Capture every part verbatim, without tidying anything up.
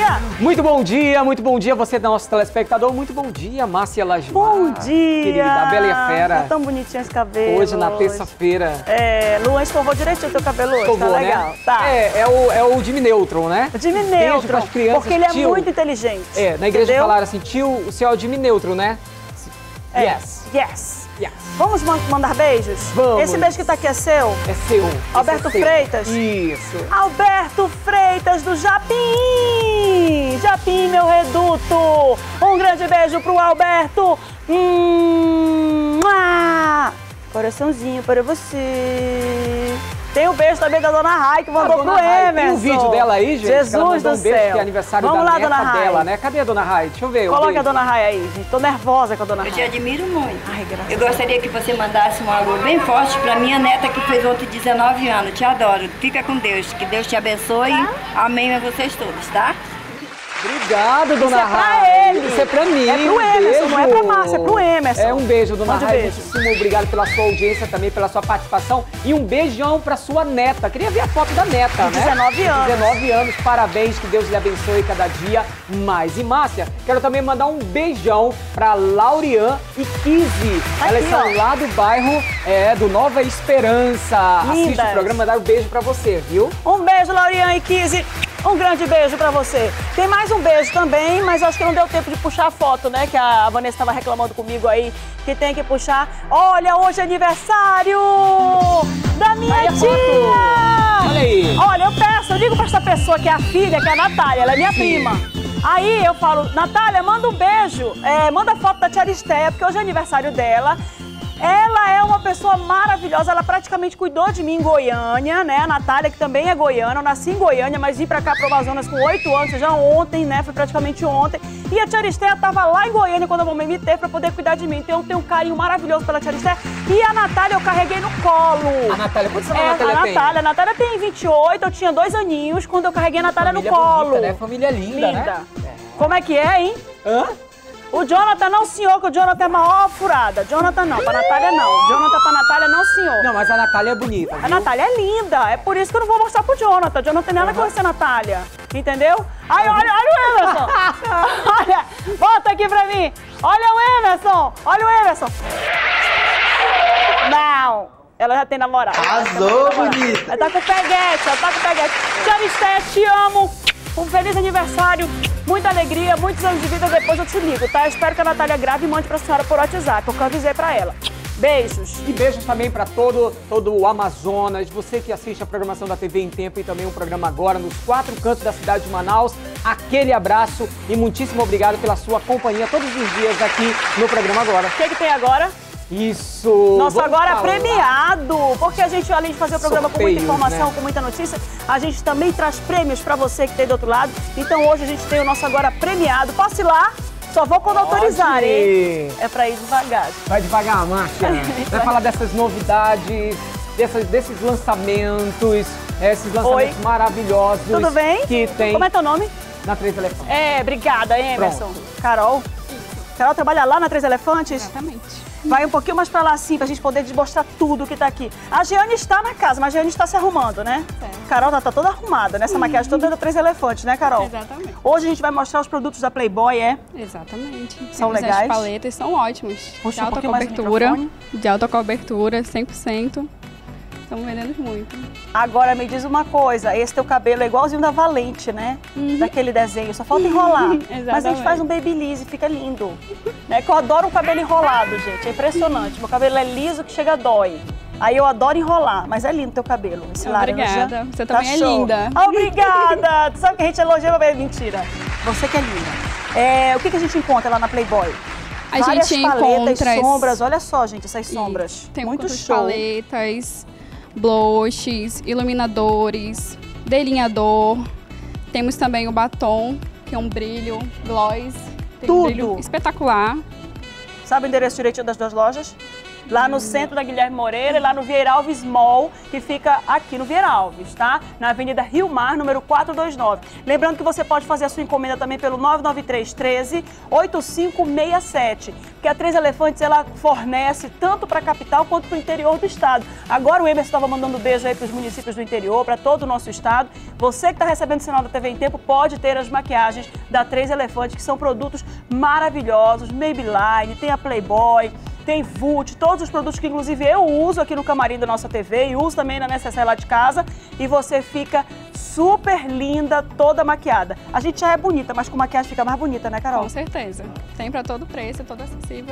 dia! Muito bom dia, muito bom dia você, nosso telespectador. Muito bom dia, Márcia Lasmar. Bom dia! Querida, a Bela e a Fera. Tá tão bonitinho esse cabelo. Hoje, na terça-feira. É, Luan escovou direitinho o teu cabelo hoje, Escovou, tá legal. né? Tá. É, é o, é o Jimmy Neutron, né? O Jimmy Beijo Neutron, pras crianças, porque ele é tio. muito inteligente. É, na igreja entendeu? falaram assim, tio, o senhor é o Jimmy Neutron, né? É. Yes. Yes. Yes. Vamos man- mandar beijos? Vamos. Esse beijo que tá aqui é seu? É seu. Alberto Esse é seu. Freitas? Isso. Alberto Freitas do Japim! Japim, meu reduto! Um grande beijo pro Alberto! Hum, ah, coraçãozinho para você! Tem o beijo também da Dona Rai, que mandou A pro Dona Rai, Emerson. tem um vídeo dela aí, gente? Jesus que ela mandou do um beijo, céu. que é aniversário Vamos da lá, neta Dona Rai. dela, né? Cadê a Dona Rai? Deixa eu ver. Coloca beijo. a Dona Rai aí, gente. Tô nervosa com a Dona Eu te Rai. admiro muito. Ai, graças Eu gostaria que você mandasse um alô bem forte pra minha neta que fez ontem dezenove anos. Te adoro. Fica com Deus. Que Deus te abençoe. Amém a vocês todos, tá? Obrigado, Dona Isso é pra Rai. ele. Isso é pra mim. É pro um Emerson, beijo. não é pra Márcia, é pro Emerson. É um beijo, Dona Mande Rai. beijo. Muitíssimo obrigado pela sua audiência, também pela sua participação. E um beijão pra sua neta. Queria ver a foto da neta, né? dezenove anos. dezenove anos, parabéns, que Deus lhe abençoe cada dia mais. E Márcia, quero também mandar um beijão pra Laurian e Kizzy. Aqui, Elas são ó. lá do bairro é, do Nova Esperança. Assiste Lindas. o programa, dá um beijo pra você, viu? Um beijo, Lauriane e Kizzy. Um grande beijo pra você. Tem mais um beijo também, mas acho que não deu tempo de puxar a foto, né? Que a Vanessa estava reclamando comigo aí, que tem que puxar. Olha, hoje é aniversário da minha Aí a tia! foto. Olha aí. Olha, eu peço, eu digo pra essa pessoa que é a filha, que é a Natália, ela é minha Sim. prima. Aí eu falo, Natália, manda um beijo, é, manda foto da tia Aristeia, porque hoje é aniversário dela. Ela é uma pessoa maravilhosa, ela praticamente cuidou de mim em Goiânia, né? A Natália, que também é goiana, eu nasci em Goiânia, mas vim pra cá, pro Amazonas, com oito anos, já ontem, né? Foi praticamente ontem. E a tia Aristeia tava lá em Goiânia quando a mamãe me teve pra poder cuidar de mim. Então eu tenho um carinho maravilhoso pela tia Aristeia. E a Natália eu carreguei no colo. A Natália, quantos anos É, a Natália a tem? Natália, a Natália tem vinte e oito, eu tinha dois aninhos quando eu carreguei a Natália Família no colo. bonita, né? Família linda, Linda. né? Como é que é, hein? Hã? O Jonathan não, senhor, que o Jonathan é maior furada. Jonathan não, pra Natália não. Jonathan pra Natália não, senhor. Não, mas a Natália é bonita, A viu? Natália é linda, é por isso que eu não vou mostrar pro Jonathan. Jonathan tem nada a conhecer a Natália, entendeu? Ai, olha, olha o Emerson. Olha, volta aqui pra mim. Olha o Emerson, olha o Emerson. Não, ela já tem namorado. Arrasou, bonita. Ela tá com peguete, ela tá com peguete. Tia Aristé, te amo. Um feliz aniversário, muita alegria, muitos anos de vida. Depois eu te ligo, tá? Eu espero que a Natália grave e mande pra senhora por WhatsApp, porque eu avisei pra ela. Beijos. E beijos também para todo, todo o Amazonas, você que assiste a programação da T V em Tempo e também o programa agora nos quatro cantos da cidade de Manaus. Aquele abraço e muitíssimo obrigado pela sua companhia todos os dias aqui no programa agora. O que, que tem agora? Isso! Nosso Vamos agora falar. premiado, porque a gente, além de fazer o programa com muita Sorteios, informação, né? com muita notícia, a gente também traz prêmios pra você que tem do outro lado. Então hoje a gente tem o nosso agora premiado. Passe lá, só vou quando Pode. autorizarem. É pra ir devagar. Vai devagar, Márcia. Vai falar dessas novidades, dessas, desses lançamentos, esses lançamentos Oi. maravilhosos. Tudo bem? Que tem Como é teu nome? na Três Elefantes. É, obrigada, Emerson. Pronto. Carol. Carol trabalha lá na Três Elefantes? Exatamente. Vai um pouquinho mais pra lá assim, pra gente poder mostrar tudo que tá aqui. A Jeane está na casa, mas a Jeane está se arrumando, né? Certo. Carol tá, tá toda arrumada, né? Essa maquiagem toda da Três Elefantes, né, Carol? Exatamente. Hoje a gente vai mostrar os produtos da Playboy, é? Exatamente. São Temos legais? As paletas são ótimas. Puxa de um alta pouquinho mais o cobertura. microfone. De alta cobertura, cem por cento. Estamos vendendo muito. Agora me diz uma coisa, esse teu cabelo é igualzinho da Valente, né? Daquele desenho, só falta enrolar. Mas a gente Exatamente. faz um babyliss e fica lindo. Né? Que eu adoro o cabelo enrolado, gente, é impressionante. Meu cabelo é liso que chega a dói. Aí eu adoro enrolar, mas é lindo teu cabelo, esse laranja. Obrigada. Você Tá também é show. linda. Obrigada! Tu sabe que a gente elogia, mas é mentira. Você que é linda. É, o que, que a gente encontra lá na Playboy? A Várias gente paletas, encontra... sombras, olha só, gente, essas sombras. Tem Muito muitas show. paletas, blushes, iluminadores, delineador. Temos também o batom, que é um brilho, gloss. Tem Tudo. um brilho espetacular. Sabe o endereço direitinho das duas lojas? lá no centro da Guilherme Moreira e lá no Vieira Alves Mall, que fica aqui no Vieira Alves, tá? Na Avenida Rio Mar, número quatrocentos e vinte e nove. Lembrando que você pode fazer a sua encomenda também pelo nove nove três, um três, oito cinco seis sete, porque a Três Elefantes, ela fornece tanto para a capital quanto para o interior do estado. Agora o Emerson estava mandando beijo aí para os municípios do interior, para todo o nosso estado. Você que está recebendo o sinal da T V em Tempo pode ter as maquiagens da Três Elefantes, que são produtos maravilhosos, Maybelline, tem a Playboy, tem Vult, todos os produtos que inclusive eu uso aqui no camarim da nossa T V e uso também na necessaire lá de casa, e você fica super linda, toda maquiada. A gente já é bonita, mas com maquiagem fica mais bonita, né, Carol? Com certeza. Tem para todo preço, todo acessível.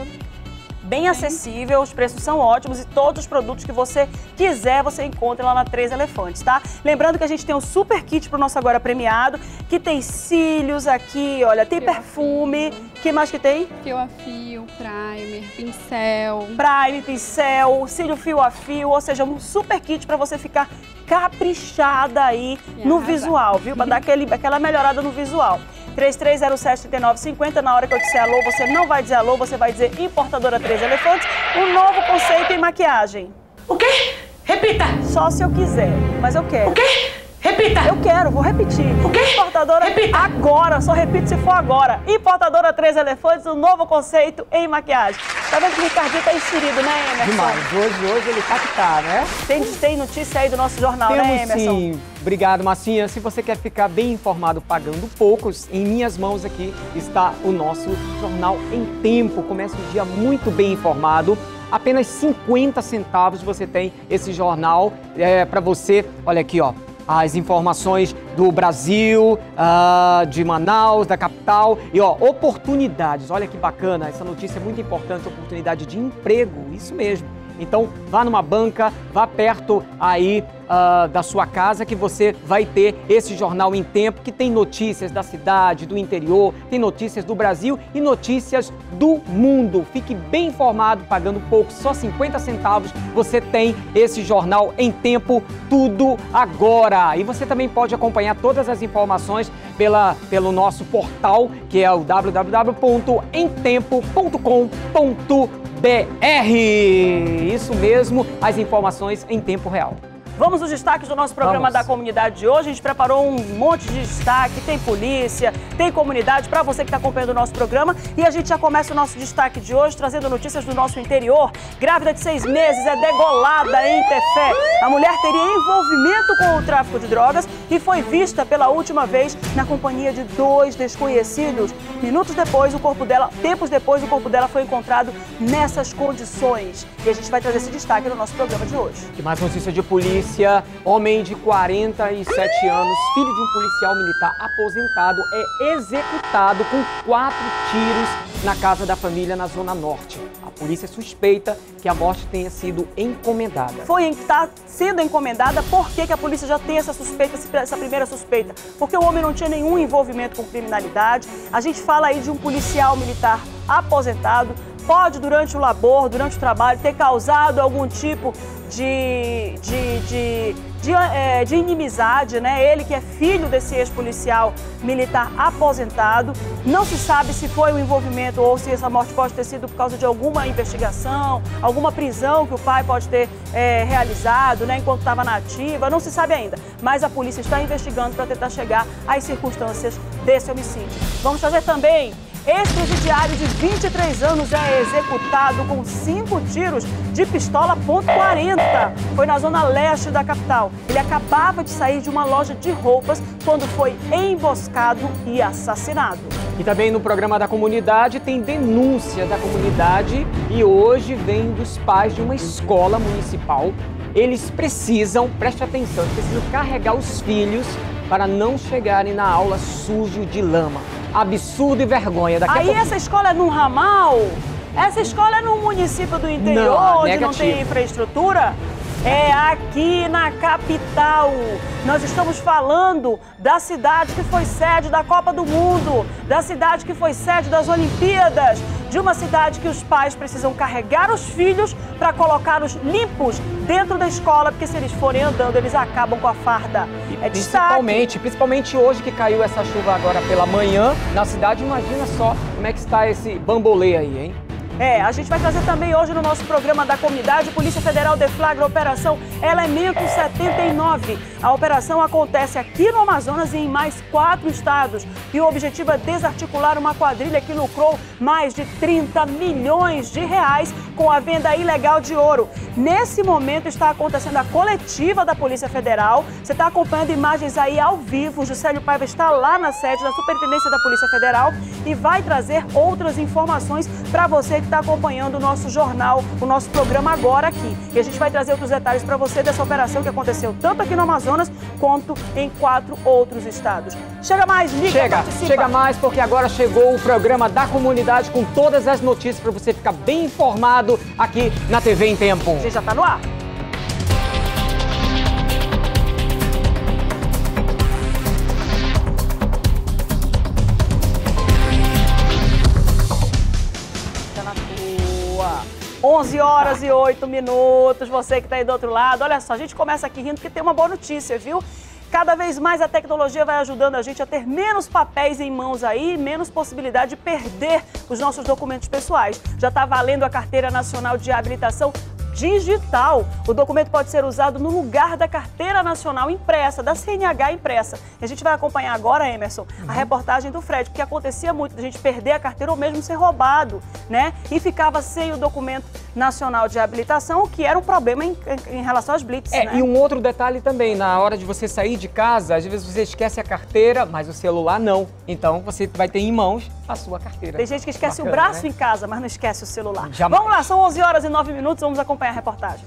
Bem acessível, os preços são ótimos e todos os produtos que você quiser você encontra lá na Três Elefantes, tá? Lembrando que a gente tem um super kit pro nosso agora premiado, que tem cílios aqui, olha, tem fio perfume, o que mais que tem? Fio a fio, primer, pincel. Primer, pincel, cílio fio a fio, ou seja, um super kit para você ficar caprichada aí e no arrasar. Visual, viu? Para dar aquele, aquela melhorada no visual. três três zero sete, três nove cinco zero, na hora que eu disser alô, você não vai dizer alô, você vai dizer Importadora Três Elefantes, um novo conceito em maquiagem. O quê? Repita! Só se eu quiser, mas eu quero. O quê? Repita! Eu quero, vou repetir. O quê? Importadora Repita! Agora, só repito se for agora. Importadora Três Elefantes, um novo conceito em maquiagem. Tá vendo que o Ricardinho tá inserido, né, Emerson? Demais. Hoje, hoje ele tá que tá, né? Tem, tem notícia aí do nosso jornal, Temos, né, Emerson? Sim. Obrigado, Massinha. Se você quer ficar bem informado pagando poucos, em minhas mãos aqui está o nosso Jornal em Tempo. Começa o dia muito bem informado. Apenas cinquenta centavos você tem esse jornal é, para você. Olha aqui, ó. As informações do Brasil, uh, de Manaus, da capital. E, ó, oportunidades. Olha que bacana. Essa notícia é muito importante. Oportunidade de emprego. Isso mesmo. Então, vá numa banca, vá perto aí uh, da sua casa que você vai ter esse Jornal em Tempo, que tem notícias da cidade, do interior, tem notícias do Brasil e notícias do mundo. Fique bem informado, pagando pouco, só cinquenta centavos, você tem esse Jornal em Tempo, tudo agora. E você também pode acompanhar todas as informações pela, pelo nosso portal, que é o w w w ponto em tempo ponto com ponto b r. Isso mesmo, as informações em tempo real. Vamos aos destaques do nosso programa Vamos. da comunidade de hoje. A gente preparou um monte de destaque, tem polícia, tem comunidade, para você que está acompanhando o nosso programa. E a gente já começa o nosso destaque de hoje, trazendo notícias do nosso interior. Grávida de seis meses é degolada em Tefé. A mulher teria envolvimento com o tráfico de drogas e foi vista pela última vez na companhia de dois desconhecidos. Minutos depois, o corpo dela, tempos depois, o corpo dela foi encontrado nessas condições. E a gente vai trazer esse destaque no nosso programa de hoje. E mais notícia de polícia. Homem de quarenta e sete anos, filho de um policial militar aposentado, é executado com quatro tiros na casa da família na Zona Norte. A polícia suspeita que a morte tenha sido encomendada. Foi está sendo encomendada. Por que que a polícia já tem essa suspeita, essa primeira suspeita? Porque o homem não tinha nenhum envolvimento com criminalidade. A gente fala aí de um policial militar aposentado. Pode, durante o labor, durante o trabalho, ter causado algum tipo de, de, de, de, é, de inimizade, né? Ele que é filho desse ex-policial militar aposentado. Não se sabe se foi o envolvimento ou se essa morte pode ter sido por causa de alguma investigação, alguma prisão que o pai pode ter é, realizado, né, enquanto estava na ativa. Não se sabe ainda, mas a polícia está investigando para tentar chegar às circunstâncias desse homicídio. Vamos fazer também... Ex-presidiário de vinte e três anos é executado com cinco tiros de pistola ponto quarenta. Foi na zona leste da capital. Ele acabava de sair de uma loja de roupas quando foi emboscado e assassinado. E também no programa da comunidade tem denúncia da comunidade e hoje vem dos pais de uma escola municipal. Eles precisam, preste atenção, eles precisam carregar os filhos para não chegarem na aula sujo de lama. Absurdo e vergonha. Daqui Aí a pouco... essa escola é num ramal? Essa escola é num município do interior, não, onde negativo. não tem infraestrutura? É aqui na capital. Nós estamos falando da cidade que foi sede da Copa do Mundo, da cidade que foi sede das Olimpíadas, de uma cidade que os pais precisam carregar os filhos para colocá-los limpos dentro da escola, porque se eles forem andando, eles acabam com a farda. É principalmente, principalmente hoje que caiu essa chuva agora pela manhã na cidade, imagina só como é que está esse bambolê aí, hein? É, a gente vai trazer também hoje no nosso programa da comunidade, Polícia Federal deflagra a Operação Elemento setenta e nove. A operação acontece aqui no Amazonas e em mais quatro estados. E o objetivo é desarticular uma quadrilha que lucrou mais de trinta milhões de reais com a venda ilegal de ouro. Nesse momento está acontecendo a coletiva da Polícia Federal. Você está acompanhando imagens aí ao vivo. O Juscelio Paiva está lá na sede da Superintendência da Polícia Federal e vai trazer outras informações para você que está acompanhando o nosso jornal, o nosso programa agora aqui. E a gente vai trazer outros detalhes para você dessa operação que aconteceu tanto aqui no Amazonas quanto em quatro outros estados. Chega mais, Nica, Chega, participa. chega mais, porque agora chegou o programa da comunidade com todas as notícias para você ficar bem informado aqui na T V em Tempo. A gente já está no ar. onze horas e oito minutos, você que está aí do outro lado. Olha só, a gente começa aqui rindo porque tem uma boa notícia, viu? Cada vez mais a tecnologia vai ajudando a gente a ter menos papéis em mãos aí, menos possibilidade de perder os nossos documentos pessoais. Já está valendo a Carteira Nacional de Habilitação digital. O documento pode ser usado no lugar da Carteira Nacional impressa, da C N H impressa. E a gente vai acompanhar agora, Emerson, a reportagem do Fred, porque acontecia muito de a gente perder a carteira ou mesmo ser roubado, né? E ficava sem o documento nacional de habilitação, o que era um problema em, em relação às blitz, É, né? e um outro detalhe também, na hora de você sair de casa, às vezes você esquece a carteira, mas o celular não. Então você vai ter em mãos a sua carteira. Tem gente que esquece Bacana, o braço né? em casa, mas não esquece o celular. Jamais. Vamos lá, são onze horas e nove minutos, vamos acompanhar a reportagem.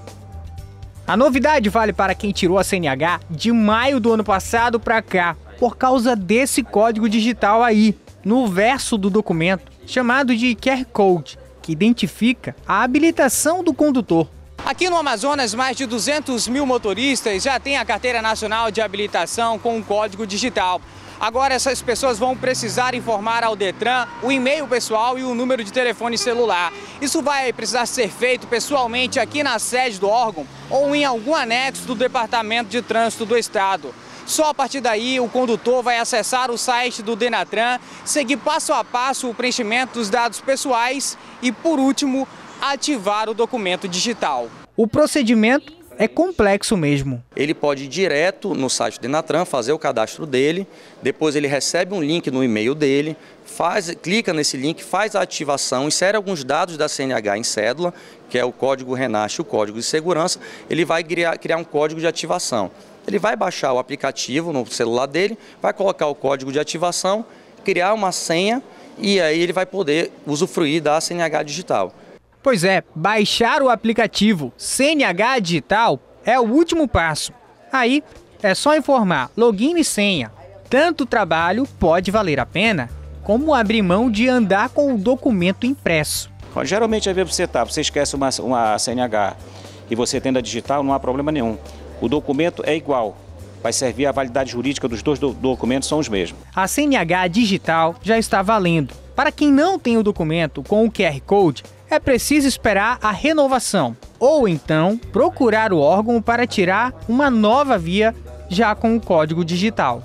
A novidade vale para quem tirou a C N H de maio do ano passado para cá, por causa desse código digital aí, no verso do documento, chamado de Q R Code, que identifica a habilitação do condutor. Aqui no Amazonas, mais de duzentos mil motoristas já têm a Carteira Nacional de Habilitação com um código digital. Agora essas pessoas vão precisar informar ao Detran o e-mail pessoal e o número de telefone celular. Isso vai precisar ser feito pessoalmente aqui na sede do órgão ou em algum anexo do Departamento de Trânsito do Estado. Só a partir daí o condutor vai acessar o site do Denatran, seguir passo a passo o preenchimento dos dados pessoais e, por último, ativar o documento digital. O procedimento é complexo mesmo. Ele pode ir direto no site do Denatran, fazer o cadastro dele, depois ele recebe um link no e-mail dele, faz, clica nesse link, faz a ativação, insere alguns dados da C N H em cédula, que é o código RENASH e o código de segurança, ele vai criar, criar um código de ativação. Ele vai baixar o aplicativo no celular dele, vai colocar o código de ativação, criar uma senha e aí ele vai poder usufruir da C N H digital. Pois é, baixar o aplicativo C N H Digital é o último passo. Aí é só informar login e senha. Tanto trabalho pode valer a pena, como abrir mão de andar com o documento impresso. Geralmente, às vezes você tá, você esquece uma, uma C N H e você tendo a digital, não há problema nenhum. O documento é igual, vai servir a validade jurídica dos dois do documentos, são os mesmos. A C N H digital já está valendo. Para quem não tem o documento com o Q R Code, é preciso esperar a renovação, ou então procurar o órgão para tirar uma nova via já com o código digital.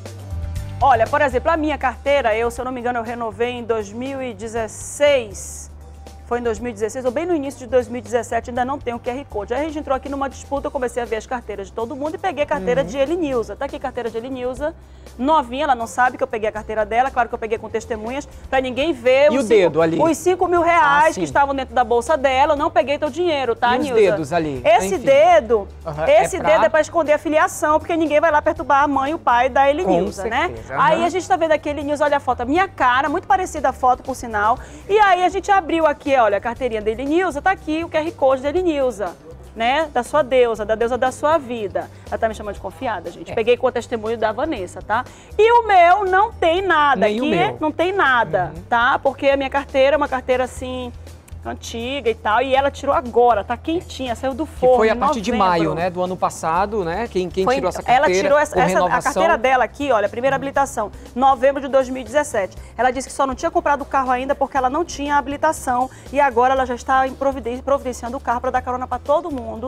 Olha, por exemplo, a minha carteira, eu, se eu não me engano, eu renovei em dois mil e dezesseis. Foi em dois mil e dezesseis, ou bem no início de dois mil e dezessete, ainda não tem o Q R Code. Aí a gente entrou aqui numa disputa, eu comecei a ver as carteiras de todo mundo e peguei a carteira uhum. de Elinilza. Tá aqui a carteira de Elinilza, novinha, ela não sabe que eu peguei a carteira dela, claro que eu peguei com testemunhas, pra ninguém ver e os, o dedo cinco, ali? os cinco mil reais ah, que estavam dentro da bolsa dela, eu não peguei teu dinheiro, tá, e Nilza? os dedos ali? Esse Enfim. dedo, uhum. esse é pra... dedo é pra esconder a filiação, porque ninguém vai lá perturbar a mãe e o pai da Elinilza, né? Uhum. Aí a gente tá vendo aqui, Elinilza, olha a foto, a minha cara, muito parecida a foto, por sinal, e aí a gente abriu aqui, olha, a carteirinha da Elinilza, tá aqui o Q R Code da Elinilza, né? Da sua deusa, da deusa da sua vida. Ela tá me chamando de confiada, gente. É. Peguei com o testemunho da Vanessa, tá? E o meu não tem nada. Nem aqui o meu. não tem nada, uhum. tá? Porque a minha carteira é uma carteira assim, antiga e tal, e ela tirou agora, tá quentinha, saiu do forno. Que foi a partir de novembro. maio, né? Do ano passado, né? Quem, quem Foi, tirou essa carteira? ela tirou essa, essa renovação... a carteira dela aqui, olha, primeira habilitação, novembro de dois mil e dezessete. Ela disse que só não tinha comprado o carro ainda porque ela não tinha habilitação e agora ela já está providenciando o carro para dar carona para todo mundo.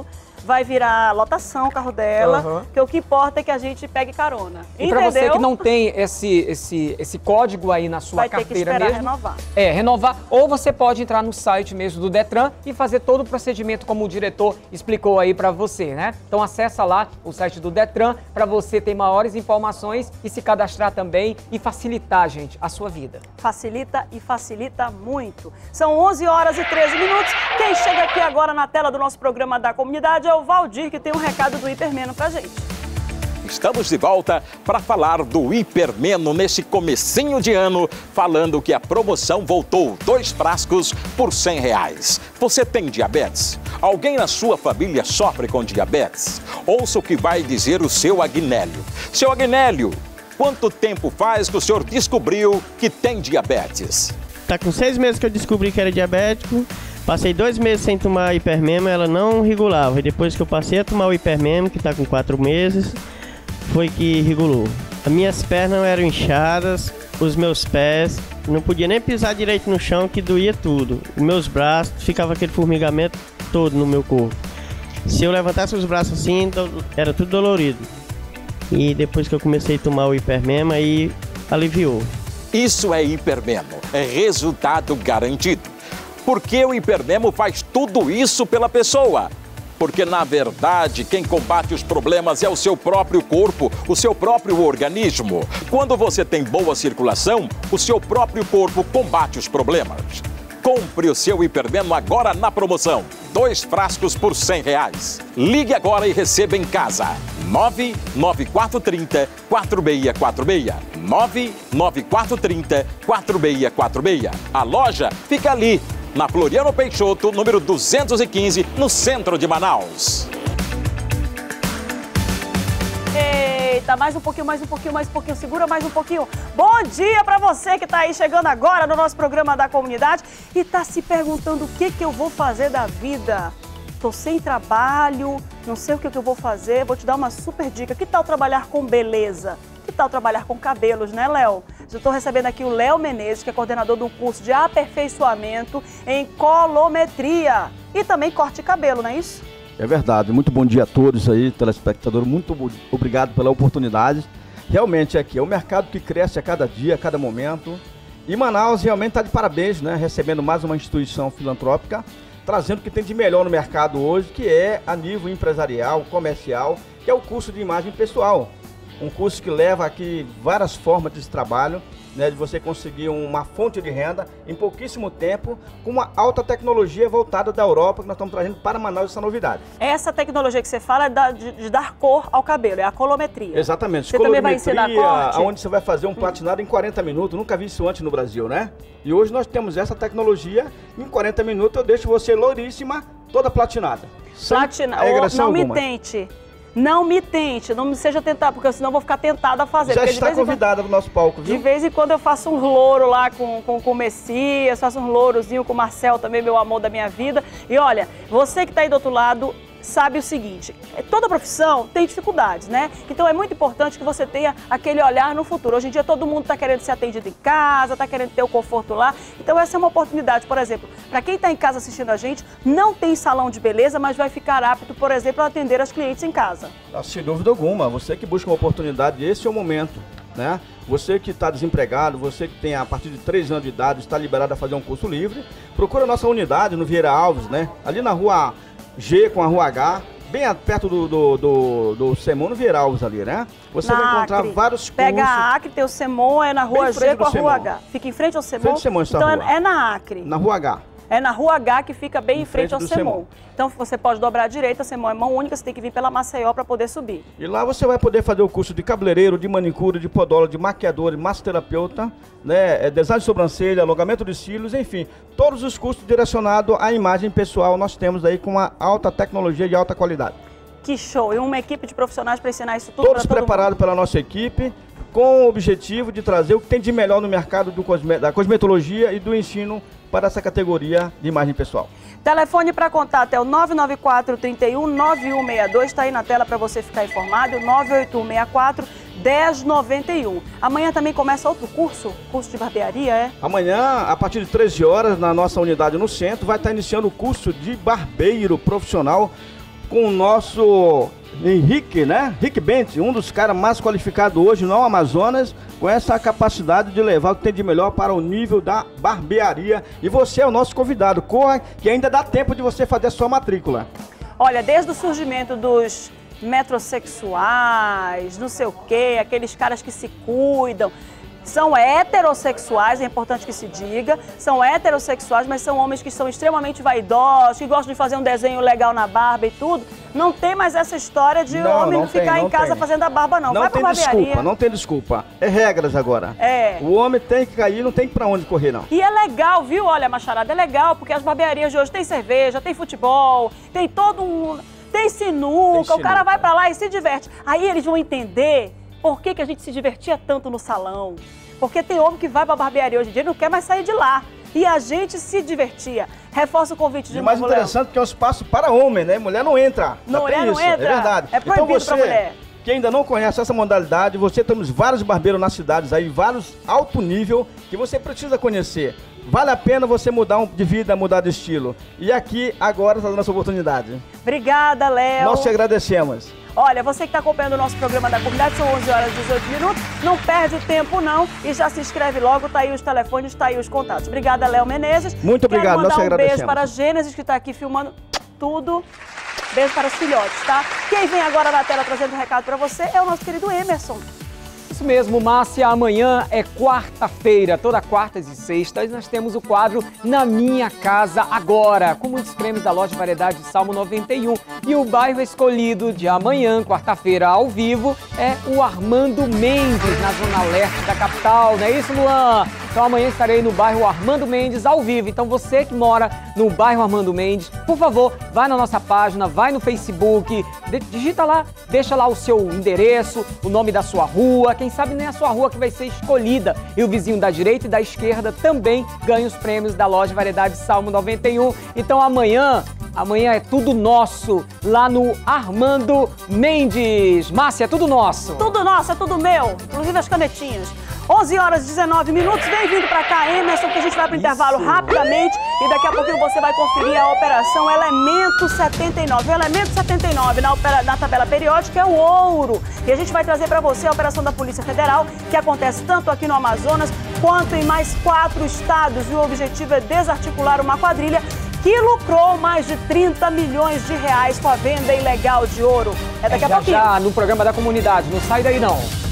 vai virar lotação o carro dela, Uhum. porque o que importa é que a gente pegue carona. E para você que não tem esse, esse, esse código aí na sua vai ter que carteira esperar mesmo, renovar. É, renovar. Ou você pode entrar no site mesmo do Detran e fazer todo o procedimento como o diretor explicou aí para você, né? Então acessa lá o site do Detran para você ter maiores informações e se cadastrar também e facilitar, gente, a sua vida. Facilita e facilita muito. São onze horas e treze minutos. Quem chega aqui agora na tela do nosso programa da comunidade é o Valdir, que tem um recado do Hipermeno pra gente. Estamos de volta para falar do Hipermeno nesse comecinho de ano, falando que a promoção voltou dois frascos por cem reais. Você tem diabetes? Alguém na sua família sofre com diabetes? Ouça o que vai dizer o seu Agnélio. Seu Agnélio, quanto tempo faz que o senhor descobriu que tem diabetes? Tá com seis meses que eu descobri que era diabético. Passei dois meses sem tomar Hipermeno, ela não regulava. E depois que eu passei a tomar o Hipermeno, que tá com quatro meses, foi que regulou. As minhas pernas eram inchadas, os meus pés, não podia nem pisar direito no chão, que doía tudo. Os meus braços, ficava aquele formigamento todo no meu corpo. Se eu levantasse os braços assim, era tudo dolorido. E depois que eu comecei a tomar o Hipermeno, aí aliviou. Isso é Hipermeno, é resultado garantido. Por que o Hipermeno faz tudo isso pela pessoa? Porque, na verdade, quem combate os problemas é o seu próprio corpo, o seu próprio organismo. Quando você tem boa circulação, o seu próprio corpo combate os problemas. Compre o seu Hipermeno agora na promoção. Dois frascos por cem reais. Ligue agora e receba em casa. nove nove quatro três zero, quatro seis quatro seis. nove nove quatro três zero, quatro seis quatro seis. A loja fica ali, na Floriano Peixoto, número duzentos e quinze, no centro de Manaus. Eita, mais um pouquinho, mais um pouquinho, mais um pouquinho, segura mais um pouquinho. Bom dia pra você que tá aí chegando agora no nosso programa da comunidade e tá se perguntando o que que eu vou fazer da vida. Tô sem trabalho, não sei o que que eu vou fazer, vou te dar uma super dica. Que tal trabalhar com beleza? Que tal trabalhar com cabelos, né, Léo? Eu estou recebendo aqui o Léo Menezes, que é coordenador do curso de aperfeiçoamento em colometria e também corte de cabelo, não é isso? É verdade. Muito bom dia a todos aí, telespectador. Muito obrigado pela oportunidade. Realmente aqui é um mercado que cresce a cada dia, a cada momento. E Manaus realmente está de parabéns, né? Recebendo mais uma instituição filantrópica, trazendo o que tem de melhor no mercado hoje, que é a nível empresarial, comercial, que é o curso de imagem pessoal. Um curso que leva aqui várias formas de trabalho, né, de você conseguir uma fonte de renda em pouquíssimo tempo, com uma alta tecnologia voltada da Europa, que nós estamos trazendo para Manaus essa novidade. Essa tecnologia que você fala é da, de, de dar cor ao cabelo, é a colometria. Exatamente. Você também vai ensinar corte? Onde você vai fazer um platinado hum. em quarenta minutos, nunca vi isso antes no Brasil, né? E hoje nós temos essa tecnologia, em quarenta minutos eu deixo você louríssima, toda platinada. Platina, oh, não alguma. me tente. Não me tente, não me seja tentado, porque senão eu vou ficar tentada a fazer. Já está convidada para o nosso palco, viu? De vez em quando eu faço um louro lá com, com, com o Messias, faço um lourozinho com o Marcel também, meu amor da minha vida. E olha, você que está aí do outro lado, sabe o seguinte, toda profissão tem dificuldades, né? Então é muito importante que você tenha aquele olhar no futuro. Hoje em dia todo mundo está querendo ser atendido em casa, está querendo ter o conforto lá. Então essa é uma oportunidade, por exemplo, para quem está em casa assistindo a gente, não tem salão de beleza, mas vai ficar apto, por exemplo, a atender as clientes em casa. Sem dúvida alguma, você que busca uma oportunidade, esse é o momento, né? Você que está desempregado, você que tem a partir de três anos de idade, está liberado a fazer um curso livre, procura a nossa unidade no Vieira Alves, né? Ali na rua G com a rua H, bem perto do, do, do, do Semon, no Vieira Alves ali, né? Você na vai encontrar Acre. vários cursos. Pega a Acre, tem o Semon, é na rua G com a rua H. Fica em frente ao Semon? Frente ao Semon, essa então rua. É, é na Acre. Na rua H. É na rua H, que fica bem em, em frente, frente ao Semon. Semon. Então você pode dobrar à direita, Semon é mão única, você tem que vir pela Maceió para poder subir. E lá você vai poder fazer o curso de cabeleireiro, de manicure, de podólogo, de maquiador, de massoterapeuta, né, design de sobrancelha, alongamento de cílios, enfim. Todos os cursos direcionados à imagem pessoal nós temos aí com uma alta tecnologia de alta qualidade. Que show! E uma equipe de profissionais para ensinar isso tudo. Todos todo preparados mundo. pela nossa equipe, com o objetivo de trazer o que tem de melhor no mercado do cosme da cosmetologia e do ensino para essa categoria de imagem pessoal. Telefone para contato é o nove nove quatro, três um, nove um seis dois, está aí na tela para você ficar informado, nove oito um seis quatro, um zero nove um. Amanhã também começa outro curso, curso de barbearia, é? Amanhã, a partir de treze horas, na nossa unidade no centro, vai estar iniciando o curso de barbeiro profissional com o nosso Henrique, né? Henrique Bente, um dos caras mais qualificados hoje no Amazonas, com essa capacidade de levar o que tem de melhor para o nível da barbearia. E você é o nosso convidado. Corra, que ainda dá tempo de você fazer a sua matrícula. Olha, desde o surgimento dos metrosexuais, não sei o quê, aqueles caras que se cuidam, são heterossexuais, é importante que se diga, são heterossexuais, mas são homens que são extremamente vaidosos, que gostam de fazer um desenho legal na barba e tudo. Não tem mais essa história de não, homem não ficar tem, não em casa tem. fazendo a barba, não. Não Vai tem pra barbearia. desculpa, não tem desculpa. É regras agora. É. O homem tem que cair, não tem pra onde correr, não. E é legal, viu? Olha, macharada, é legal, porque as barbearias de hoje tem cerveja, tem futebol, tem todo um... Tem sinuca, tem sinuca, o cara vai pra lá e se diverte. Aí eles vão entender por que, que a gente se divertia tanto no salão. Porque tem homem que vai pra barbearia hoje em dia e não quer mais sair de lá. E a gente se divertia. Reforça o convite de novo, novo, mais interessante Léo. Que é um espaço para homem, né? Mulher não entra. Não, mulher não isso, entra. É verdade. É proibido então você, pra mulher. que ainda não conhece essa modalidade, você temos vários barbeiros nas cidades aí, vários alto nível, que você precisa conhecer. Vale a pena você mudar de vida, mudar de estilo. E aqui, agora, está dando essa oportunidade. Obrigada, Léo. Nós te agradecemos. Olha, você que está acompanhando o nosso programa da comunidade, são onze horas e dezoito minutos, não perde tempo não e já se inscreve logo, tá aí os telefones, tá aí os contatos. Obrigada, Léo Menezes. Muito obrigado, nós te agradecemos. Quero mandar um beijo para a Gênesis, que está aqui filmando tudo. Beijo para os filhotes, tá? Quem vem agora na tela trazendo um recado para você é o nosso querido Emerson. Isso mesmo, Márcia, amanhã é quarta-feira, toda quartas e sextas nós temos o quadro Na Minha Casa Agora, com muitos prêmios da loja de variedade Salmo noventa e um. E o bairro escolhido de amanhã, quarta-feira, ao vivo, é o Armando Mendes, na zona leste da capital, não é isso, Luan? Então amanhã estarei no bairro Armando Mendes ao vivo. Então você que mora no bairro Armando Mendes, por favor, vai na nossa página, vai no Facebook, digita lá, deixa lá o seu endereço, o nome da sua rua, quem sabe nem a sua rua que vai ser escolhida. E o vizinho da direita e da esquerda também ganha os prêmios da loja de variedade Salmo noventa e um. Então amanhã, amanhã é tudo nosso, lá no Armando Mendes. Márcia, é tudo nosso. Tudo nosso, é tudo meu, inclusive as canetinhas. onze horas e dezenove minutos, bem-vindo pra cá, Emerson, que a gente vai pro intervalo rapidamente e daqui a pouquinho você vai conferir a operação Elemento setenta e nove. O Elemento setenta e nove na, opera, na tabela periódica é o ouro. E a gente vai trazer pra você a operação da Polícia Federal, que acontece tanto aqui no Amazonas quanto em mais quatro estados. E o objetivo é desarticular uma quadrilha que lucrou mais de trinta milhões de reais com a venda ilegal de ouro. É daqui é a já, pouquinho. Já no programa da comunidade, não sai daí não.